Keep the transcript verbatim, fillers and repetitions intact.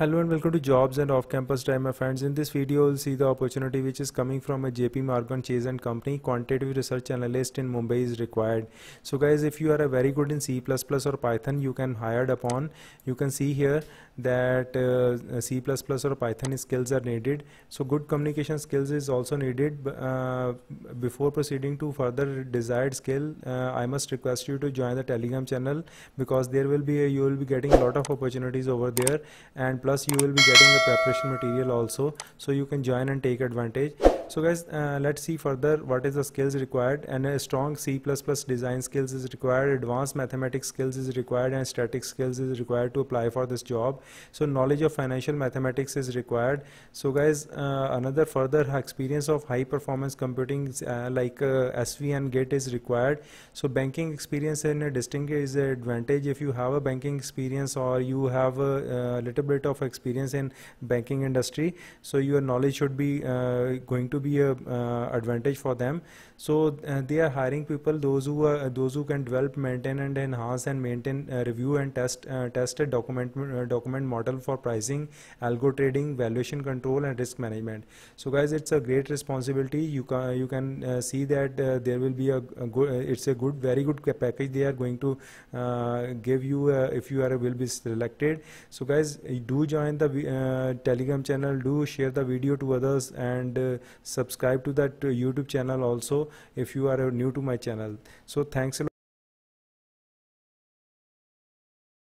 Hello and welcome to Jobs and Off-Campus Time, my friends. In this video, you'll see the opportunity which is coming from a J P Morgan Chase and Company. Quantitative research analyst in Mumbai is required. So guys, if you are a very good in C plus plus or Python, you can hired upon. You can see here that uh, C plus plus or Python skills are needed. So good communication skills is also needed. Uh, before proceeding to further desired skill, uh, I must request you to join the Telegram channel, because there will be a, you will be getting a lot of opportunities over there, and plus you will be getting the preparation material also, so you can join and take advantage. So guys, uh, let's see further what is the skills required. And a strong C plus plus design skills is required, advanced mathematics skills is required, and static skills is required to apply for this job. So knowledge of financial mathematics is required. So guys, uh, another further experience of high performance computing uh, like uh, S V and Git is required. So banking experience in a distinct is an advantage. If you have a banking experience or you have a, a little bit of experience in banking industry, so your knowledge should be uh, going to be a uh, advantage for them. So uh, they are hiring people those who are those who can develop, maintain and enhance and maintain uh, review and test uh, test a document uh, document model for pricing, algo trading, valuation control and risk management. So guys, it's a great responsibility. You can you can uh, see that uh, there will be a, a good uh, it's a good very good package they are going to uh, give you uh, if you are will be selected. So guys, do join the uh, Telegram channel, do share the video to others, and uh, subscribe to that uh, YouTube channel also if you are uh, new to my channel. So thanks a lot.